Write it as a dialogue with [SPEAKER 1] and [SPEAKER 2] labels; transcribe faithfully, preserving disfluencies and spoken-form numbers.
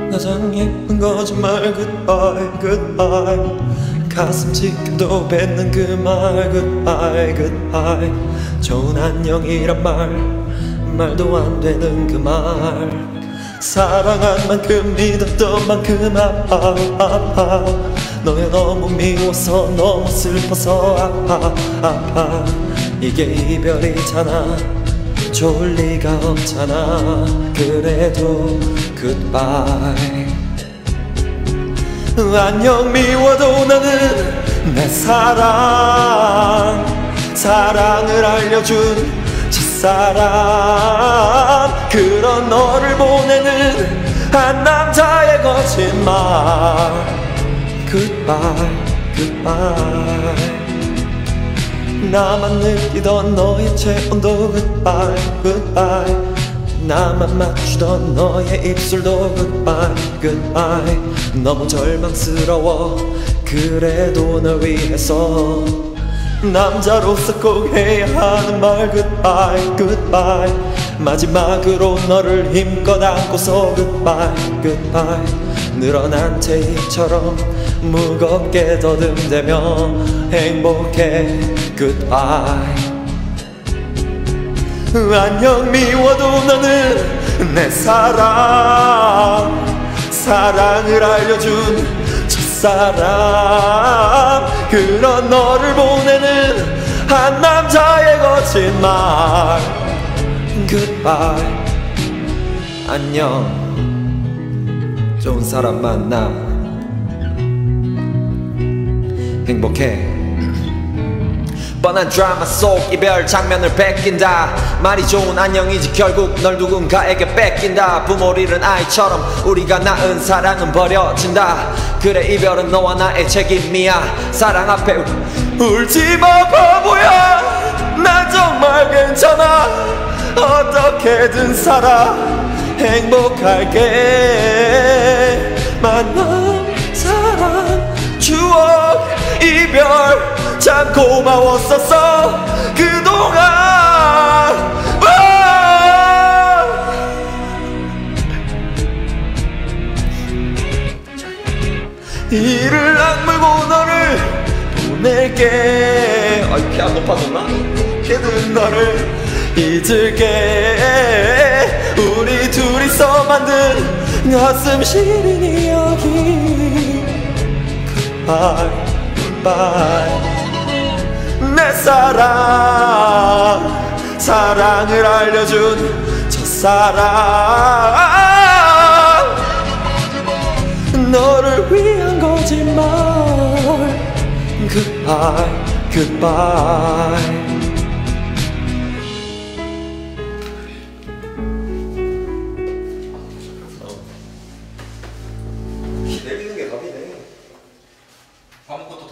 [SPEAKER 1] 가장 예쁜 거짓말 goodbye goodbye 가슴 지켜도 뱉는 그 말 goodbye goodbye 좋은 안녕이란 말 말도 안 되는 그 말 사랑한 만큼 믿었던 만큼 아파 아파 너의 너무 미워서 너무 슬퍼서 아파 아파 이게 이별이잖아 좋을 리가 없잖아 그래도 goodbye 안녕 미워도 나는 내 사랑 사랑을 알려준 첫사람 그런 너를 보내는 한 남자의 거짓말 goodbye goodbye 나만 느끼던 너의 체온도 goodbye goodbye 나만 맞추던 너의 입술도 goodbye goodbye 너무 절망스러워 그래도 널 위해서 남자로서 꼭 해야 하는 말 goodbye goodbye 마지막으로 너를 힘껏 안고서 goodbye goodbye 늘어난 체이처럼 무겁게 더듬대며 행복해 goodbye 안녕 미워도 너는 내 사랑 사랑을 알려준 첫사람 그런 너를 보내는 한 남자의 거짓말 goodbye 안녕 좋은 사람 만나 행복해 뻔한 드라마 속 이별 장면을 베낀다 말이 좋은 안녕이지 결국 널 누군가에게 뺏긴다 부모를 잃은 아이처럼 우리가 낳은 사랑은 버려진다 그래 이별은 너와 나의 책임이야 사랑 앞에 울지마 바보야 난 정말 괜찮아 어떻게든 살아 행복할게 만남 사랑 추억 이별 참 고마웠었어 그동안 이를 악물고 너를 보낼게 아이 키 안 높아졌나? 걔는 너를 잊을게 우리 둘이서 만든 가슴 시린 이야기 goodbye goodbye 내 사랑 사랑을 알려준 첫사랑 너를 위한 거짓말 goodbye goodbye
[SPEAKER 2] 내리는 게 답이네. 밥 먹고 또